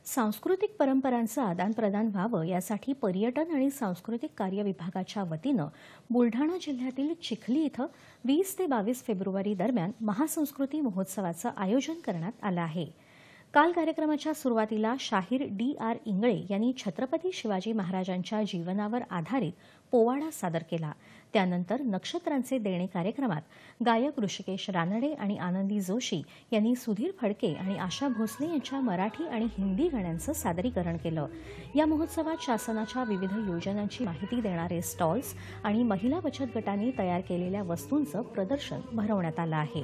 सांस्कृतिक परंपरांचं आदानप्रदान व्हावं यासाठी पर्यटन आणि सांस्कृतिक कार्य विभागाच्या वतीनं बुलढाणा जिल्ह्यातील चिखली इथं 20 ते 22 फेब्रुवारी दरम्यान महासंस्कृती महोत्सवाचं आयोजन करण्यात आलं आहे। काल कार्यक्रमाच्या सुरुवातीला शाहीर डी.आर. इंगळे यांनी छत्रपती शिवाजी महाराजांच्या जीवनावर आधारित पोवाडा सादर केला। त्यानंतर नक्षत्रांचे देणे कार्यक्रमात गायक ऋषिकेश रानडे आणि आनंदी जोशी यांनी सुधीर फडके आणि आशा भोसले यांच्या मराठी आणि हिंदी गाण्यांचं सादरीकरण केलं। या महोत्सवात शासनाच्या विविध योजनांची माहिती देणारे स्टॉल्स आणि महिला बचत गटांनी तयार केलेल्या वस्तूंचं प्रदर्शन भरवण्यात आलं आहे।